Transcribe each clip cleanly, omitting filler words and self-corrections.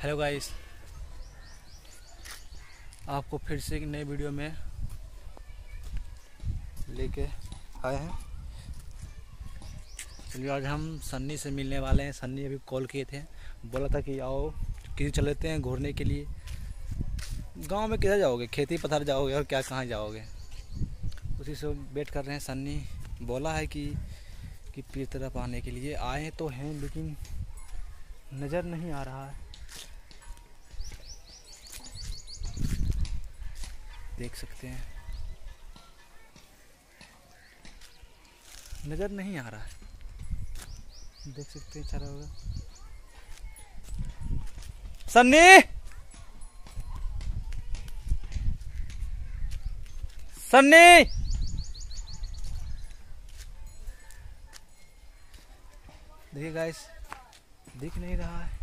Hello guys, आपको फिर से एक नई वीडियो में लेके आए हैं। चलिए आज हम सन्नी से मिलने वाले हैं। सन्नी अभी कॉल किए थे, बोला था कि आओ किसी चल लेते हैं घूमने के लिए। गांव में किधर जाओगे, खेती पथार जाओगे और क्या कहाँ जाओगे, उसी से वेट कर रहे हैं। सन्नी बोला है कि पीर तरफ आने के लिए आए तो हैं, लेकिन नज़र नहीं आ रहा है। देख सकते हैं, नज़र नहीं आ रहा है। देख सकते हैं, चला होगा सन्नी। सन्नी देखिए गाइस, दिख नहीं रहा है।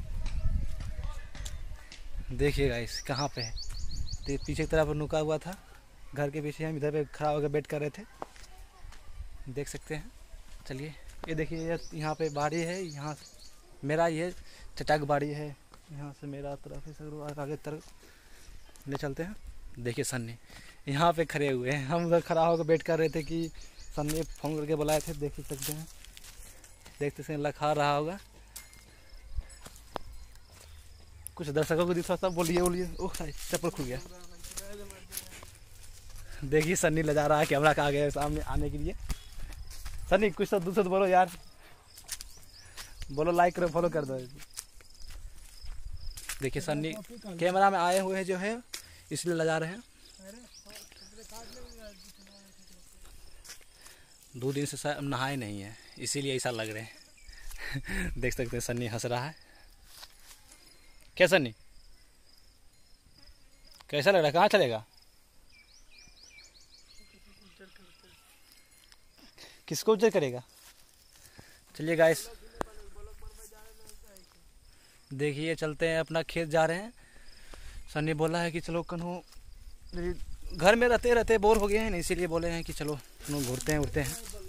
देखिए गाइस कहाँ पे है। तो पीछे की तरफ नुका हुआ था, घर के पीछे हम इधर पे खड़ा होकर वेट कर रहे थे। देख सकते हैं। चलिए ये देखिए, यहाँ पे बाड़ी है, यहाँ मेरा ये चटाक बाड़ी है, यहाँ से मेरा तरफ है सर, आगे तरफ ले चलते हैं। देखिए सन्नी यहाँ पे खड़े हुए हैं, हम उधर खड़ा होकर वेट कर रहे थे कि सन्नी फ़ोन करके बुलाए थे। देख सकते हैं, देखते से लखा रहा होगा। कुछ दर्शकों को दिखा, सब बोलिए बोलिए। ओह चप्पल खुल गया। देखिए सन्नी ले जा रहा है, कैमरा का आ गया सामने आने के लिए। सन्नी कुछ तो दूसरा बोलो यार, बोलो लाइक करो, फॉलो कर दो। देखिए सन्नी कैमरा में आए हुए हैं जो है, इसलिए ले जा रहे हैं। 2 दिन से नहाए नहीं है, इसीलिए ऐसा लग रहे हैं। देख सकते हैं सन्नी हंस रहा है। क्या सन्नी, कैसा लग रहा है, कहाँ चलेगा, किसको उज्जर करेगा। चलिए गाइस देखिए, चलते हैं, अपना खेत जा रहे हैं। सन्नी बोला है कि चलो कन्हू, घर में रहते रहते बोर हो गए हैं ना, इसीलिए बोले हैं कि चलो घूरते हैं उड़ते हैं।